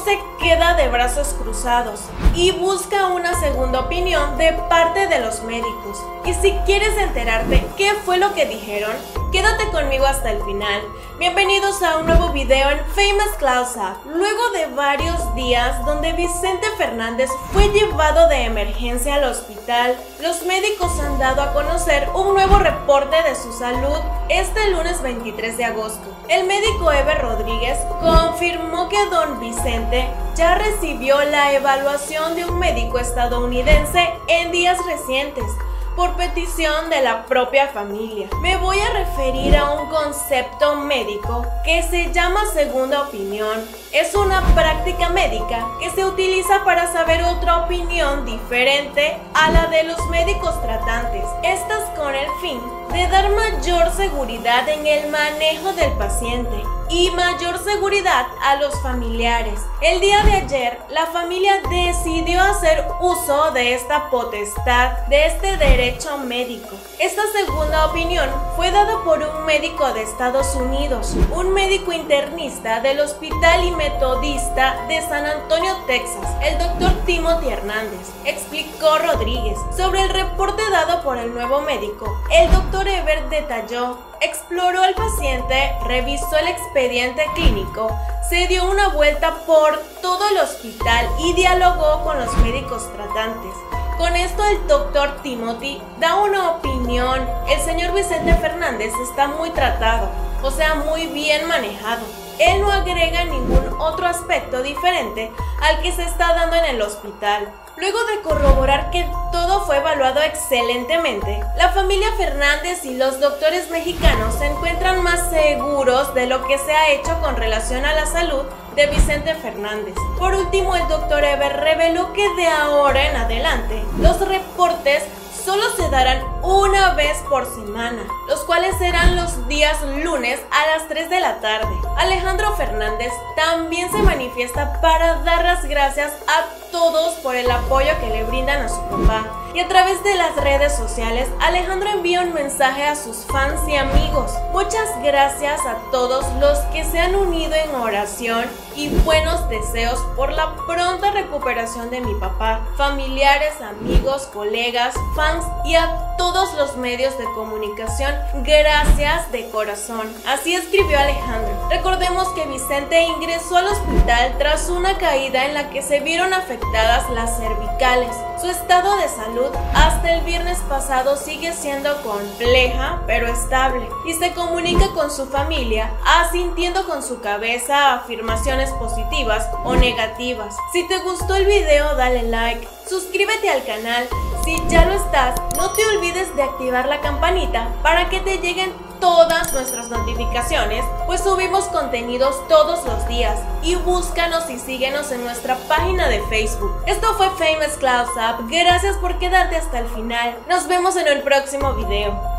se queda de brazos cruzados y busca una segunda opinión de parte de los médicos. Y si quieres enterarte qué fue lo que dijeron, quédate conmigo hasta el final. Bienvenidos a un nuevo video en Famous Close-Up. Luego de varios días donde Vicente Fernández fue llevado de emergencia al hospital, los médicos han dado a conocer un nuevo reporte de su salud este lunes 23 de agosto. El médico Eber Rodríguez confirmó que don Vicente ya recibió la evaluación de un médico estadounidense en días recientes, por petición de la propia familia. Me voy a referir a un concepto médico que se llama segunda opinión. Es una práctica médica que se utiliza para saber otra opinión diferente a la de los médicos tratantes. Estas con el fin de dar mayor seguridad en el manejo del paciente y mayor seguridad a los familiares. El día de ayer, la familia decidió hacer uso de esta potestad, de este derecho médico. Esta segunda opinión fue dada por un médico de Estados Unidos, un médico internista del Hospital y Metodista de San Antonio, Texas, el doctor Timothy Hernández, explicó Rodríguez. Sobre el reporte dado por el nuevo médico, el doctor Eber detalló: exploró al paciente, revisó el expediente clínico, se dio una vuelta por todo el hospital y dialogó con los médicos tratantes. Con esto el doctor Timothy da una opinión. El señor Vicente Fernández está muy tratado, o sea, muy bien manejado. Él no agrega ningún otro aspecto diferente al que se está dando en el hospital. Luego de corroborar que todo fue evaluado excelentemente, la familia Fernández y los doctores mexicanos se encuentran más seguros de lo que se ha hecho con relación a la salud de Vicente Fernández. Por último, el doctor Eber reveló que de ahora en adelante los reportes solo se darán una vez por semana, los cuales serán los días lunes a las 3 de la tarde. Alejandro Fernández también se manifiesta para dar las gracias a todos por el apoyo que le brindan a su papá. Y a través de las redes sociales, Alejandro envía un mensaje a sus fans y amigos. Muchas gracias a todos los que se han unido en oración y buenos deseos por la pronta recuperación de mi papá, familiares, amigos, colegas, fans y a todos los medios de comunicación. Gracias de corazón. Así escribió Alejandro. Recordemos que Vicente ingresó al hospital tras una caída en la que se vieron afectadas las cervicales. Su estado de salud hasta el viernes pasado sigue siendo compleja pero estable y se comunica con su familia asintiendo con su cabeza a afirmaciones positivas o negativas. Si te gustó el video, dale like, suscríbete al canal. Si ya lo estás, no te olvides de activar la campanita para que te lleguen todas nuestras notificaciones, pues subimos contenidos todos los días. Y búscanos y síguenos en nuestra página de Facebook. Esto fue Famous Close-Up. Gracias por quedarte hasta el final. Nos vemos en el próximo video.